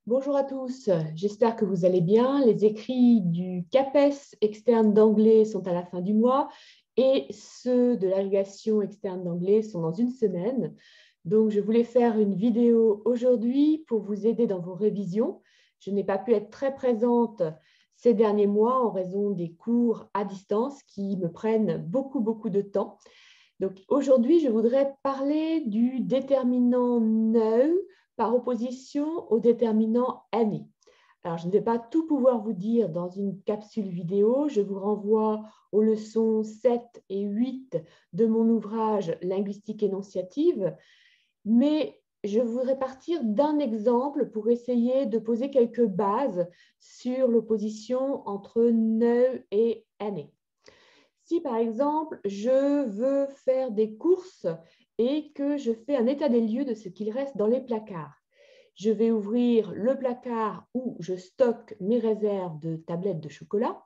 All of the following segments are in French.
Bonjour à tous, j'espère que vous allez bien. Les écrits du CAPES externe d'anglais sont à la fin du mois et ceux de l'agrégation externe d'anglais sont dans une semaine. Donc, je voulais faire une vidéo aujourd'hui pour vous aider dans vos révisions. Je n'ai pas pu être très présente ces derniers mois en raison des cours à distance qui me prennent beaucoup de temps. Donc aujourd'hui, je voudrais parler du déterminant no par opposition au déterminant any. Alors, je ne vais pas tout pouvoir vous dire dans une capsule vidéo. Je vous renvoie aux leçons 7 et 8 de mon ouvrage Linguistique énonciative. Mais je voudrais partir d'un exemple pour essayer de poser quelques bases sur l'opposition entre no et any. Si, par exemple, je veux faire des courses et que je fais un état des lieux de ce qu'il reste dans les placards, je vais ouvrir le placard où je stocke mes réserves de tablettes de chocolat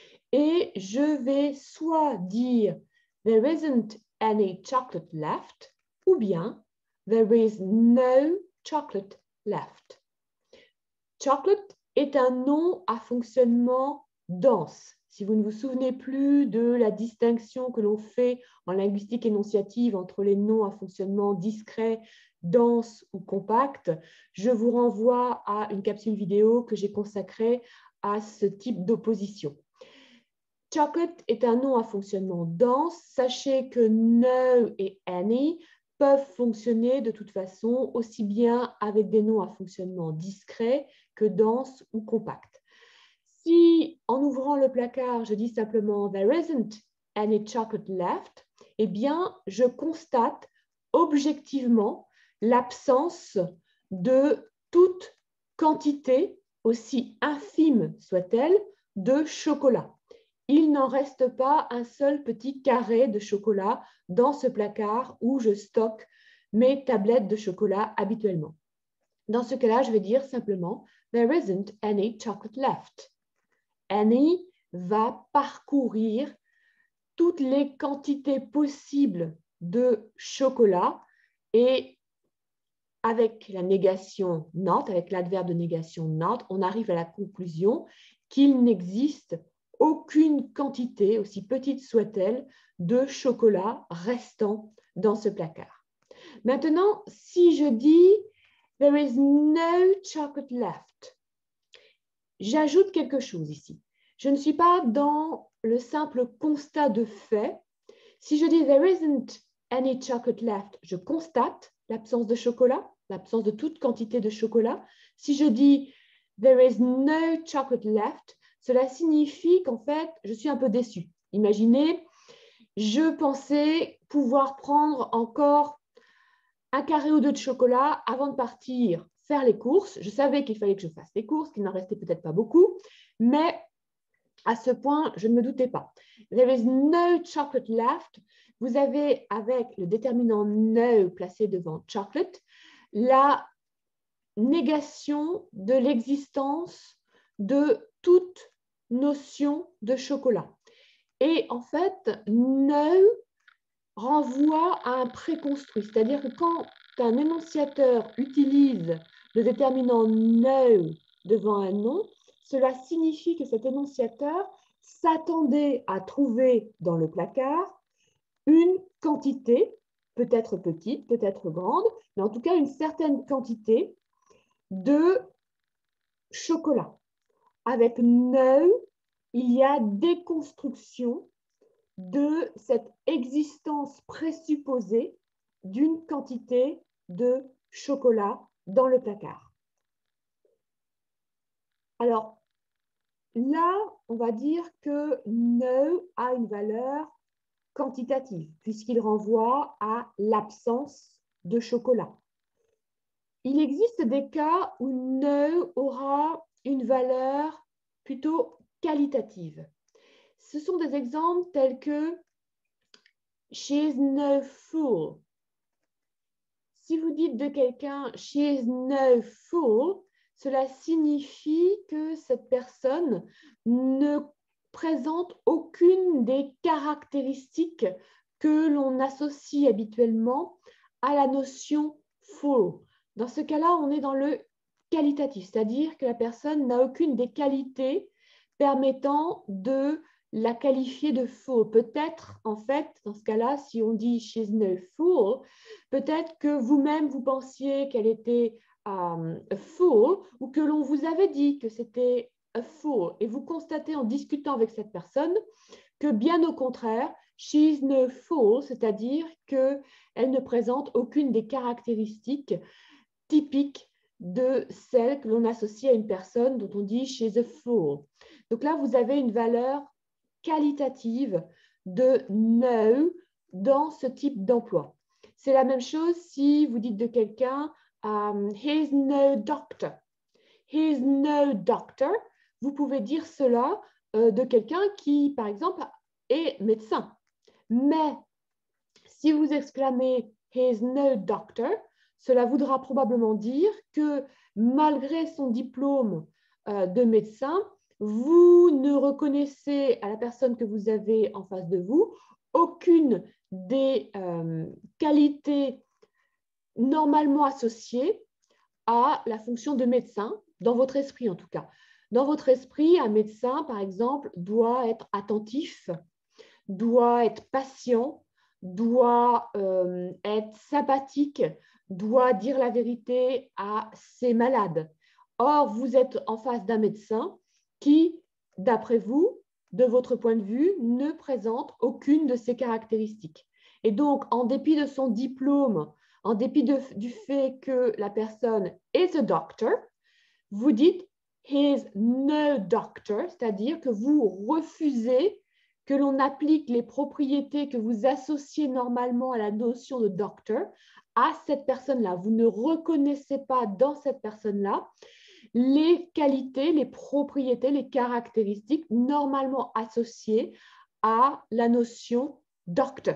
et je vais soit dire « There isn't any chocolate left » ou bien « There is no chocolate left ». Chocolate est un nom à fonctionnement dense. Si vous ne vous souvenez plus de la distinction que l'on fait en linguistique énonciative entre les noms à fonctionnement discret, dense ou compact, je vous renvoie à une capsule vidéo que j'ai consacrée à ce type d'opposition. Chocolate est un nom à fonctionnement dense. Sachez que no et any peuvent fonctionner de toute façon aussi bien avec des noms à fonctionnement discret que dense ou compact. Si, en ouvrant le placard, je dis simplement « There isn't any chocolate left », eh bien, je constate objectivement l'absence de toute quantité, aussi infime soit-elle, de chocolat. Il n'en reste pas un seul petit carré de chocolat dans ce placard où je stocke mes tablettes de chocolat habituellement. Dans ce cas-là, je vais dire simplement « There isn't any chocolate left ». Any va parcourir toutes les quantités possibles de chocolat et avec la négation not, avec l'adverbe de négation not, on arrive à la conclusion qu'il n'existe aucune quantité, aussi petite soit-elle, de chocolat restant dans ce placard. Maintenant, si je dis « There is no chocolate left », j'ajoute quelque chose ici. Je ne suis pas dans le simple constat de fait. Si je dis « There isn't any chocolate left », je constate l'absence de chocolat, l'absence de toute quantité de chocolat. Si je dis « There is no chocolate left », cela signifie qu'en fait, je suis un peu déçue. Imaginez, je pensais pouvoir prendre encore un carré ou deux de chocolat avant de partir faire les courses. Je savais qu'il fallait que je fasse les courses, qu'il n'en restait peut-être pas beaucoup, mais à ce point, je ne me doutais pas. There is no chocolate left. Vous avez, avec le déterminant no placé devant chocolate, la négation de l'existence de toute notion de chocolat. Et en fait, no renvoie à un préconstruit, c'est-à-dire que quand un énonciateur utilise le déterminant no devant un nom, cela signifie que cet énonciateur s'attendait à trouver dans le placard une quantité, peut-être petite, peut-être grande, mais en tout cas une certaine quantité de chocolat. Avec no, il y a déconstruction de cette existence présupposée d'une quantité de chocolat dans le placard. Alors, là, on va dire que no a une valeur quantitative, puisqu'il renvoie à l'absence de chocolat. Il existe des cas où no aura une valeur plutôt qualitative. Ce sont des exemples tels que « she is no fool ». Si vous dites de quelqu'un « she is no fool », cela signifie que cette personne ne présente aucune des caractéristiques que l'on associe habituellement à la notion fool. Dans ce cas-là, on est dans le qualitatif, c'est-à-dire que la personne n'a aucune des qualités permettant de la qualifier de faux. Peut-être, en fait, dans ce cas-là, si on dit she's no fool, peut-être que vous-même, vous pensiez qu'elle était a fool ou que l'on vous avait dit que c'était a fool et vous constatez en discutant avec cette personne que bien au contraire, she's no fool, c'est-à-dire qu'elle ne présente aucune des caractéristiques typiques de celles que l'on associe à une personne dont on dit she's a fool. Donc là, vous avez une valeur qualitative de no dans ce type d'emploi. C'est la même chose si vous dites de quelqu'un he's no doctor. He's no doctor. Vous pouvez dire cela de quelqu'un qui, par exemple, est médecin. Mais si vous exclamez he's no doctor, cela voudra probablement dire que malgré son diplôme de médecin, vous ne reconnaissez à la personne que vous avez en face de vous aucune des qualités normalement associées à la fonction de médecin, dans votre esprit en tout cas. Dans votre esprit, un médecin, par exemple, doit être attentif, doit être patient, doit être sympathique, doit dire la vérité à ses malades. Or, vous êtes en face d'un médecin qui, d'après vous, de votre point de vue, ne présente aucune de ces caractéristiques. Et donc, en dépit de son diplôme, en dépit du fait que la personne is a doctor, vous dites he's no doctor, c'est-à-dire que vous refusez que l'on applique les propriétés que vous associez normalement à la notion de doctor à cette personne-là. Vous ne reconnaissez pas dans cette personne-là les qualités, les propriétés, les caractéristiques normalement associées à la notion doctor.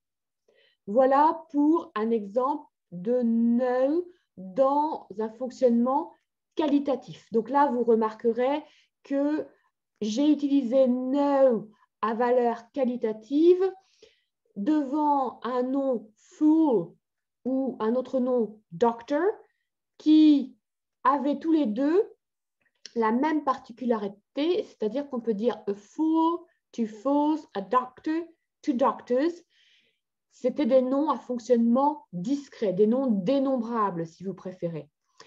Voilà pour un exemple de no dans un fonctionnement qualitatif. Donc là, vous remarquerez que j'ai utilisé no à valeur qualitative devant un nom fool ou un autre nom doctor qui avaient tous les deux la même particularité, c'est-à-dire qu'on peut dire a fool, two fools, a doctor, two doctors. C'était des noms à fonctionnement discret, des noms dénombrables si vous préférez.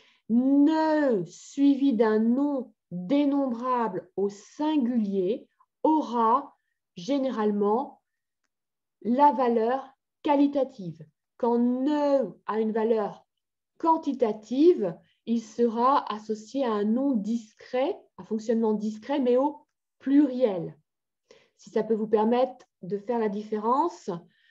No suivi d'un nom dénombrable au singulier aura généralement la valeur qualitative. Quand no a une valeur quantitative, il sera associé à un nom discret, à fonctionnement discret, mais au pluriel. Si ça peut vous permettre de faire la différence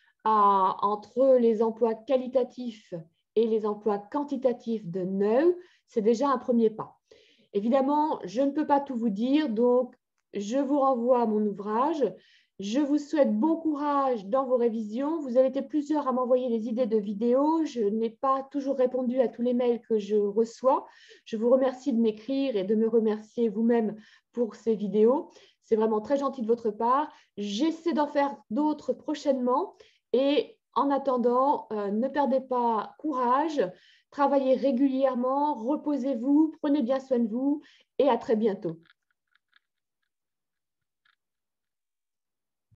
entre les emplois qualitatifs et les emplois quantitatifs de no, c'est déjà un premier pas. Évidemment, je ne peux pas tout vous dire, donc je vous renvoie à mon ouvrage. Je vous souhaite bon courage dans vos révisions. Vous avez été plusieurs à m'envoyer des idées de vidéos. Je n'ai pas toujours répondu à tous les mails que je reçois. Je vous remercie de m'écrire et de me remercier vous-même pour ces vidéos. C'est vraiment très gentil de votre part. J'essaie d'en faire d'autres prochainement. Et en attendant, ne perdez pas courage, travaillez régulièrement, reposez-vous, prenez bien soin de vous et à très bientôt.